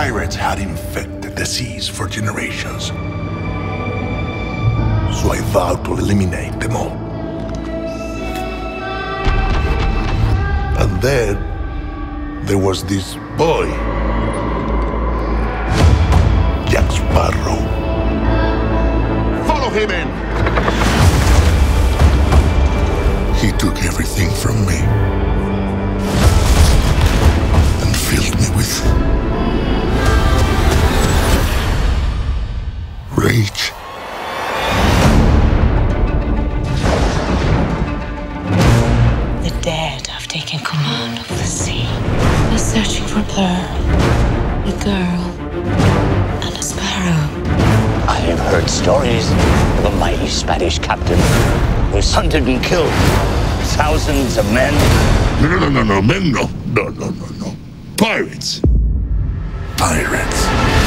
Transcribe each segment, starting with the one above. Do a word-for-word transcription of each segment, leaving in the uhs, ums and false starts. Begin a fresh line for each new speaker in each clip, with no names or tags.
Pirates had infected the seas for generations. So I vowed to eliminate them all. And then there was this boy, Jack Sparrow. Follow him in! He took everything from me and filled me with rage.
The dead have taken command of the sea. They're searching for a pearl, a girl, and a sparrow.
I have heard stories of a mighty Spanish captain who's hunted and killed thousands of men.
No, no, no, no, no, men, no. No, no, no, no. Pirates. Pirates.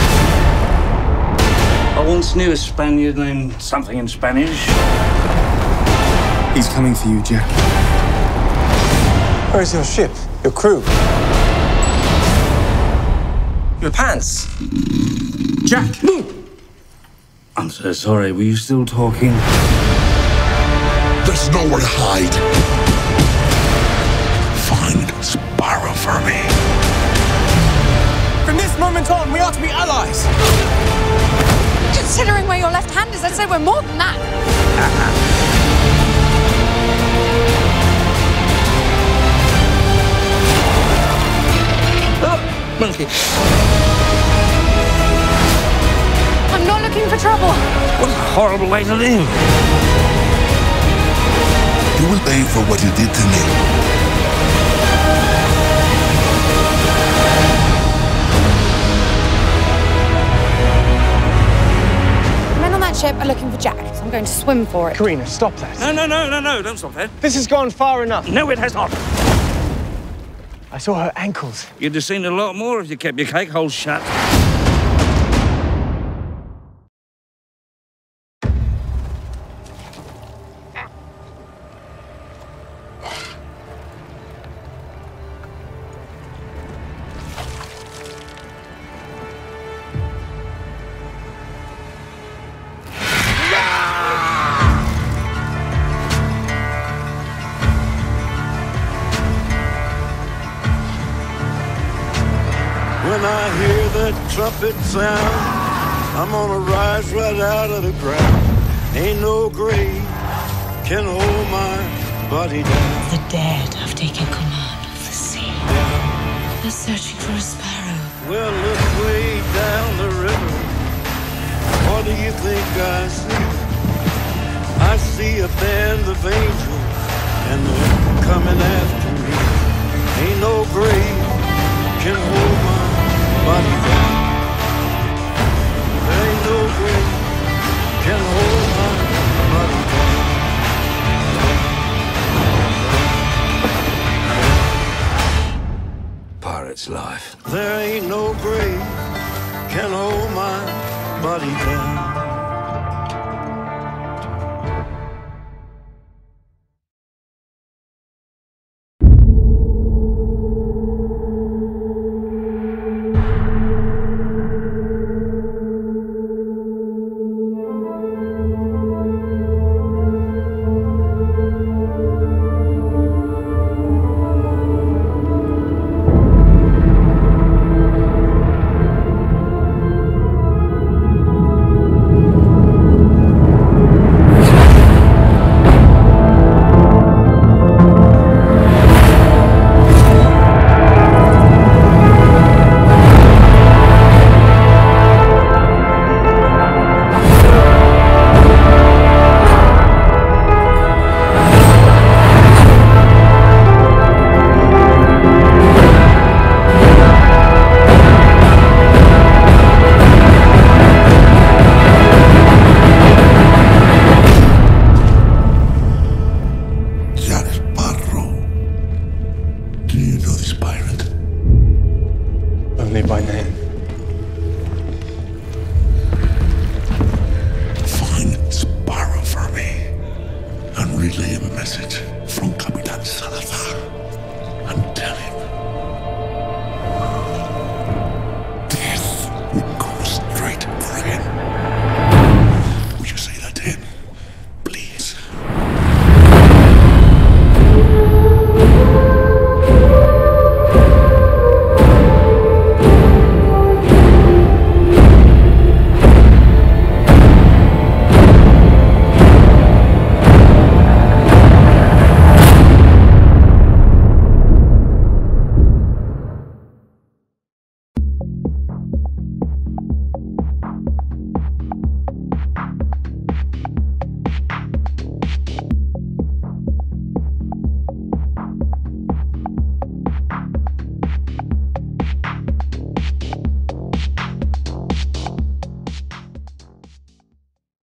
I once knew a Spaniard named something in Spanish.
He's coming for you, Jack.
Where's your ship? Your crew? Your pants?
Jack!
I'm so sorry, were you still talking?
There's nowhere to hide. Find Sparrow for me.
From this moment on, we are to be allies.
Considering where your left hand is, I'd say we're more than that.
Oh, monkey.
I'm not looking for trouble.
What a horrible way to live.
You will pay for what you did to me.
The men on that ship are looking for Jack, so I'm going to swim for it.
Karina, stop that.
No, no, no, no, no, don't stop that.
This has gone far enough.
No, it has not.
I saw her ankles.
You'd have seen a lot more if you kept your cake holes shut.
When I hear that trumpet sound, I'm gonna rise right out of the ground. Ain't no grave can hold my body down.
The dead have taken command of the sea. They're searching for a sparrow.
Well, look way down the river. What do you think I see? I see a band of angels, and they're coming after me. Ain't no grave can hold my body down. There ain't no grave can hold my body down.
Pirate's life.
There ain't no grave can hold my body down.
Only by name.
Find Sparrow for me and relay a message from Capitan Salazar and tell him